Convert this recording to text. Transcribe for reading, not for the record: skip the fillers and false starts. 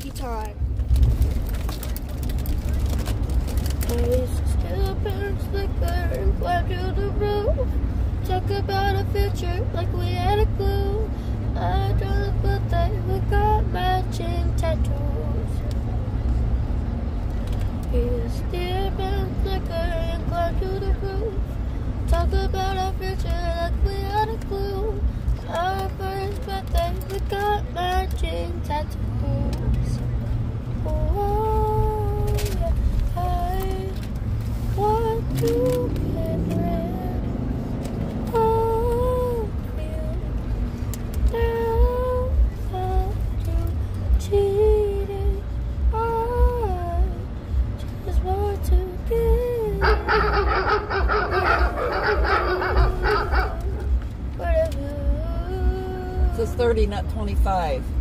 karaoke time. Ice still burns liquor and climb to the roof. Talk about a future like we had a clue. I don't but we got matching tattoos. He still burns liquor and climb to the roof. Talk about our future like we had a clue. Our first birthday, we got matching tattoos. Oh, yeah, I want to get rid of you. Now that you cheated, I just want to give whatever. It says 30, not 25.